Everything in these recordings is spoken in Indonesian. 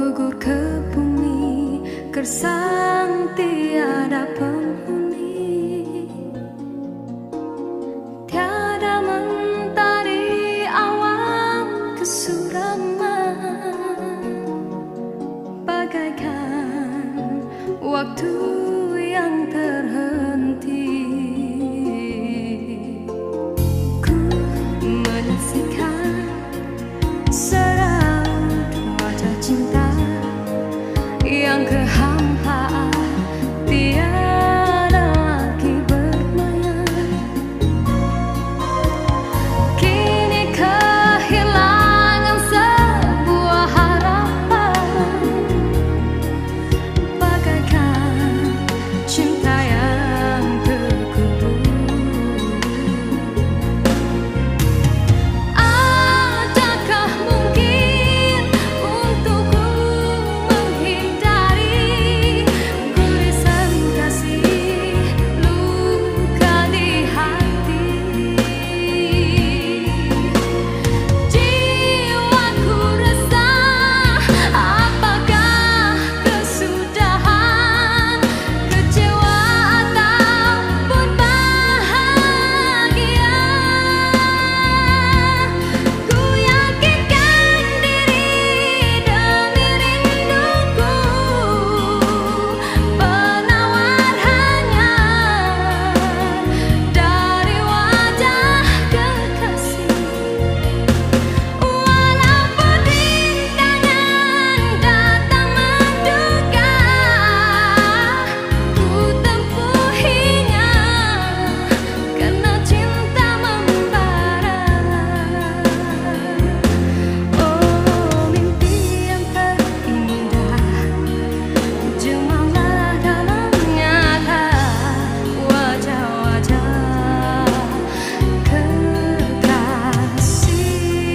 gugur ke bumi, gersang tiada penghuni. Tiada mentari awan kesuraman, bagaikan waktu yang terhenti. Ku menyaksikan seraut wajah cinta yang kehampaan, tiada lagi bermain. Kini kehilangan sebuah harapan, bagaikan cinta yang terkubur. Adakah mungkin untukku menghindari gurisan kasih, luka di hati? Jiwaku resah, apakah kesudahan, kecewa ataupun bahagia? Ku yakinkan diri demi rinduku, penawar hanya dari wajah kekasih. Walaupun rintangan datang menduga, ku tempuhinya karena cinta membara. Oh, mimpi yang terindah, jemalah dalam nyata wajah-wajah kekasih.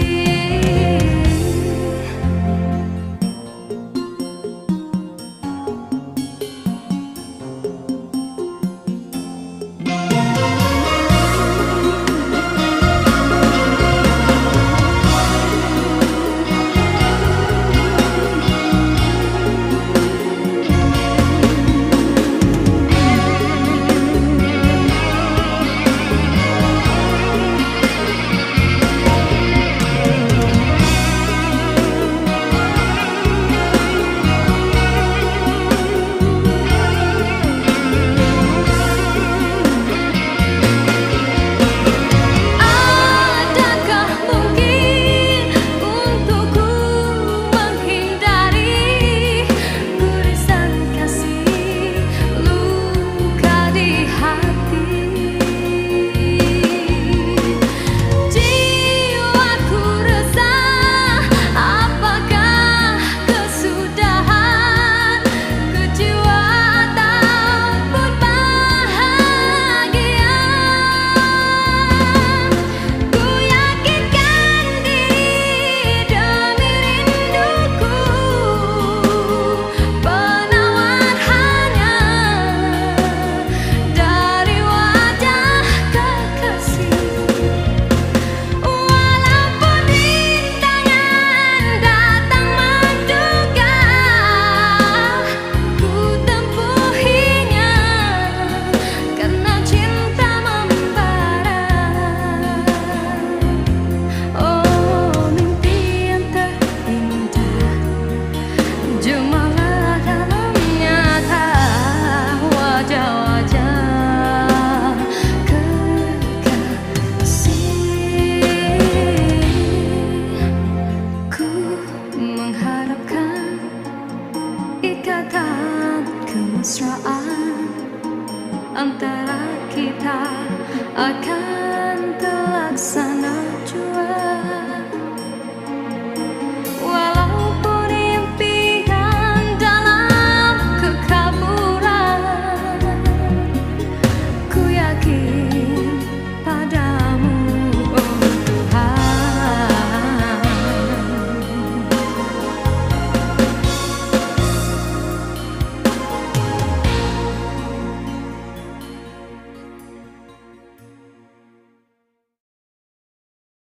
Adakah mungkin untukku menghindari gurisan kasih, luka di hati? Jiwaku resah, apakah kesudahan, kecewa ataupun bahagia? Ku yakinkan diri demi rinduku, penawar hanya dari wajah kekasih. Walaupun rintangan datang menduga, ku tempuhinya karena cinta membara. Oh, mimpi yang terindah, jemalah dalam nyata wajah-wajah kekasih. Ku mengharapkan ikatan kemesraan antara kita akan terlaksana.